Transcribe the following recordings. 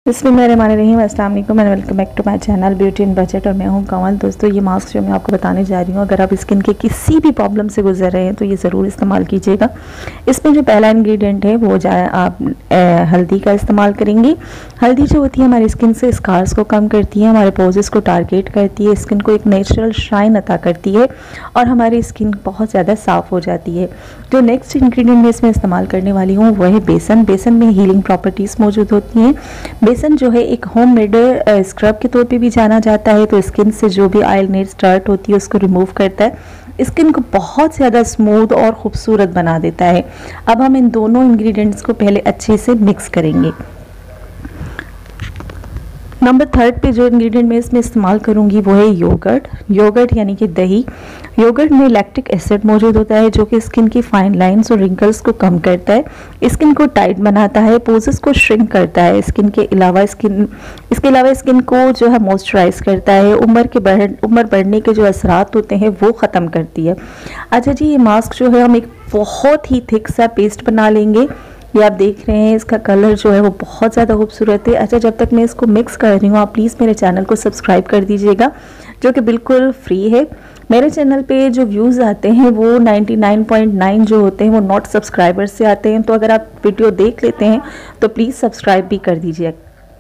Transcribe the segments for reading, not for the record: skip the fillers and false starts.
बिस्मिल्लाहिर्रहमानिर्रहीम, अस्सलाम वालेकुम and welcome back to my channel beauty in budget. और मैं हूं कमल। दोस्तों, ये मास्क जो मैं आपको बताने जा रही हूं, अगर आप स्किन के किसी भी प्रॉब्लम से गुजर रहे हैं तो ये ज़रूर इस्तेमाल कीजिएगा। इसमें जो पहला इंग्रेडिएंट है वो आप हल्दी का इस्तेमाल करेंगी। हल्दी जो होती है हमारी स्किन से स्कार्स को कम करती है, हमारे पोजेस को टारगेट करती है, स्किन को एक नेचुरल शाइन अता करती है और हमारी स्किन बहुत ज़्यादा साफ़ हो जाती है। जो नेक्स्ट इंग्रेडिएंट मैं इसमें इस्तेमाल करने वाली हूँ वह है बेसन। बेसन में हीलिंग प्रॉपर्टीज़ मौजूद होती हैं। बेसन जो है एक होम मेड स्क्रब के तौर पे भी जाना जाता है, तो स्किन से जो भी ऑयल नेट स्टार्ट होती है उसको रिमूव करता है, स्किन को बहुत ज़्यादा स्मूथ और ख़ूबसूरत बना देता है। अब हम इन दोनों इंग्रेडिएंट्स को पहले अच्छे से मिक्स करेंगे। नंबर 3 पे जो इंग्रेडिएंट मैं इसमें इस्तेमाल करूंगी वो है योगर्ट। योगर्ट यानी कि दही। योगर्ट में लैक्टिक एसिड मौजूद होता है जो कि स्किन की फाइन लाइंस और रिंकल्स को कम करता है, स्किन को टाइट बनाता है, पोजेस को श्रिंक करता है। इसके अलावा स्किन को जो है मॉइस्चराइज करता है, उम्र बढ़ने के जो असरात होते हैं वो ख़त्म करती है। अच्छा जी, ये मास्क जो है हम एक बहुत ही थिक सा पेस्ट बना लेंगे। ये आप देख रहे हैं, इसका कलर जो है वो बहुत ज़्यादा खूबसूरत है। अच्छा, जब तक मैं इसको मिक्स कर रही हूँ आप प्लीज़ मेरे चैनल को सब्सक्राइब कर दीजिएगा, जो कि बिल्कुल फ्री है। मेरे चैनल पे जो व्यूज़ आते हैं वो 99.9 जो होते हैं वो नॉट सब्सक्राइबर्स से आते हैं, तो अगर आप वीडियो देख लेते हैं तो प्लीज़ सब्सक्राइब भी कर दीजिए।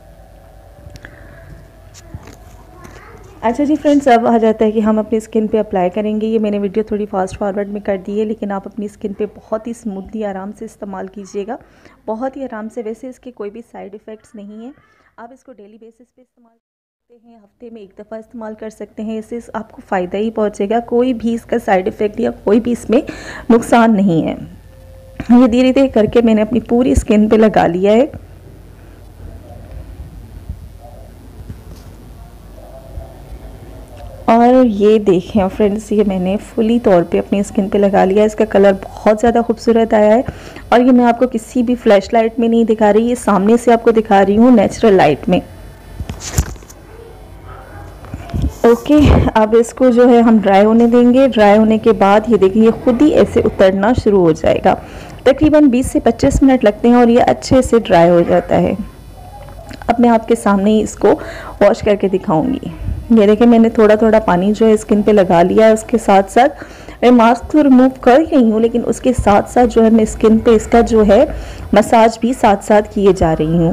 अच्छा जी फ्रेंड्स, अब आ जाता है कि हम अपनी स्किन पे अप्लाई करेंगे। ये मैंने वीडियो थोड़ी फास्ट फॉरवर्ड में कर दी है, लेकिन आप अपनी स्किन पे बहुत ही स्मूथली आराम से इस्तेमाल कीजिएगा, बहुत ही आराम से। वैसे इसके कोई भी साइड इफ़ेक्ट्स नहीं है। आप इसको डेली बेसिस पे इस्तेमाल करते हैं, हफ्ते में एक दफ़ा इस्तेमाल कर सकते हैं, इससे आपको फ़ायदा ही पहुँचेगा। कोई भी इसका साइड इफ़ेक्ट या कोई भी इसमें नुकसान नहीं है। ये धीरे धीरे करके मैंने अपनी पूरी स्किन पर लगा लिया है। और ये देखें फ्रेंड्स, ये मैंने फुली तौर पे अपनी स्किन पे लगा लिया है। इसका कलर बहुत ज़्यादा खूबसूरत आया है और ये मैं आपको किसी भी फ्लैश लाइट में नहीं दिखा रही, ये सामने से आपको दिखा रही हूँ नेचुरल लाइट में। ओके, अब इसको जो है हम ड्राई होने देंगे। ड्राई होने के बाद ये देखिए खुद ही ऐसे उतरना शुरू हो जाएगा। तकरीबन 20 से 25 मिनट लगते हैं और ये अच्छे से ड्राई हो जाता है। अब मैं आपके सामने ही इसको वॉश करके दिखाऊंगी। ये देखिए, मैंने थोड़ा थोड़ा पानी जो है स्किन पे लगा लिया है। उसके साथ साथ मैं मास्क तो रिमूव कर रही हूँ, लेकिन उसके साथ साथ जो है मैं स्किन पे इसका जो है मसाज भी साथ साथ किए जा रही हूँ।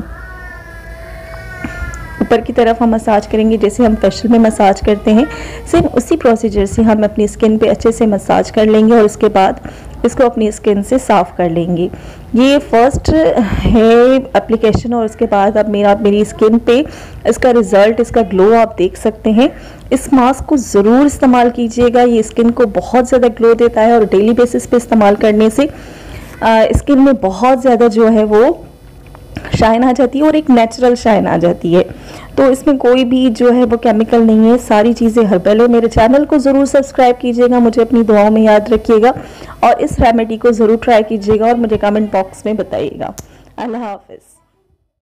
ऊपर की तरफ हम मसाज करेंगे जैसे हम फेशियल में मसाज करते हैं, सेम उसी प्रोसीजर से हम अपनी स्किन पे अच्छे से मसाज कर लेंगे और उसके बाद इसको अपनी स्किन से साफ़ कर लेंगे। ये फर्स्ट है एप्लीकेशन और उसके बाद अब मेरी स्किन पे इसका रिज़ल्ट, इसका ग्लो आप देख सकते हैं। इस मास्क को ज़रूर इस्तेमाल कीजिएगा, ये स्किन को बहुत ज़्यादा ग्लो देता है और डेली बेसिस पे इस्तेमाल करने से स्किन में बहुत ज़्यादा जो है वो शाइन आ जाती है और एक नेचुरल शाइन आ जाती है। तो इसमें कोई भी जो है वो केमिकल नहीं है, सारी चीज़ें हर्बल है। मेरे चैनल को ज़रूर सब्सक्राइब कीजिएगा, मुझे अपनी दुआओं में याद रखिएगा और इस रेमेडी को ज़रूर ट्राई कीजिएगा और मुझे कमेंट बॉक्स में बताइएगा। अल्लाह हाफ़िज़।